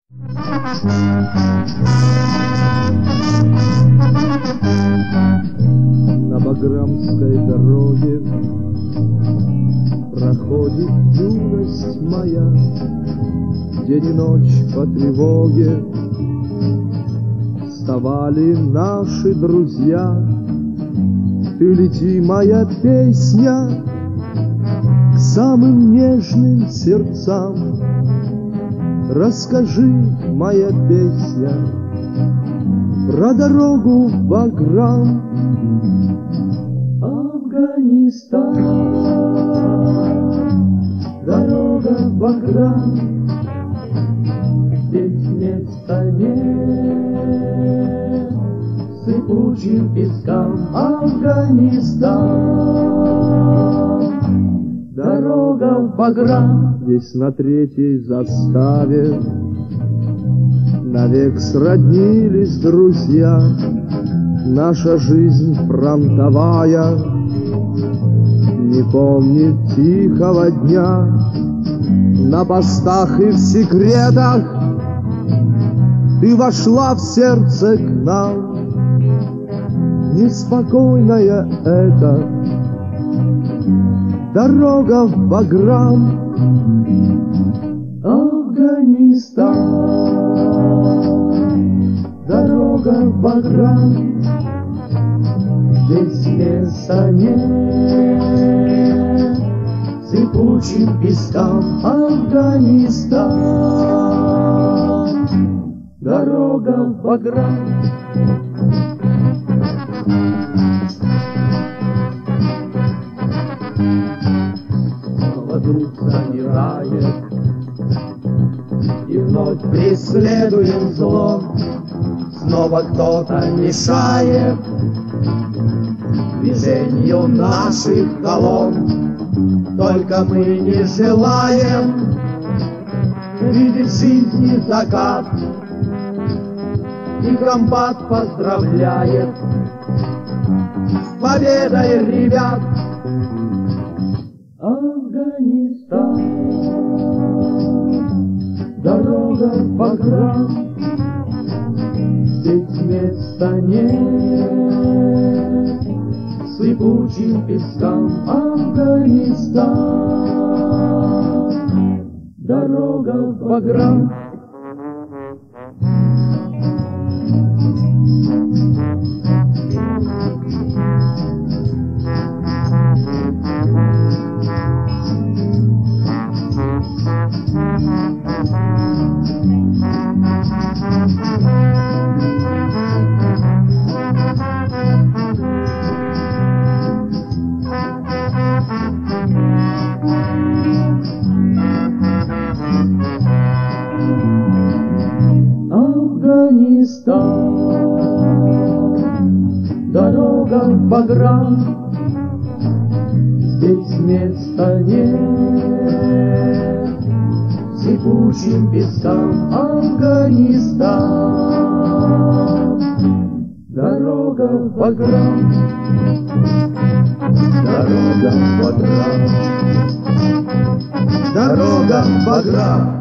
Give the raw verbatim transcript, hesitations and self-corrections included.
На Баграмской дороге проходит юность моя, день и ночь по тревоге вставали наши друзья. Ты лети, моя песня, к самым нежным сердцам. Расскажи, моя песня, про дорогу в Баграм. Афганистан, дорога в Баграм, здесь места нет сыпучим пескам. Афганистан, дорога в Баграм. Здесь на третьей заставе навек сроднились друзья. Наша жизнь фронтовая не помнит тихого дня. На постах и в секретах ты вошла в сердце к нам. Неспокойная эта дорога в Баграм. Афганистан, дорога в Баграм, здесь места нет сыпучим пескам. Афганистан, дорога в Баграм. Вдруг замирает, и вновь преследуем зло. Снова кто-то мешает движению наших колонн. Только мы не желаем видеть в жизни закат, и комбат поздравляет с победой ребят. Афганистан, дорога в Баграм, здесь места нет сыпучим пескам. Афганистан, дорога в Баграм. Афганистан, дорога в Баграм, здесь места нет сыпучим пескам. Афганистан, дорога в Баграм, дорога в Баграм, дорога в Баграм.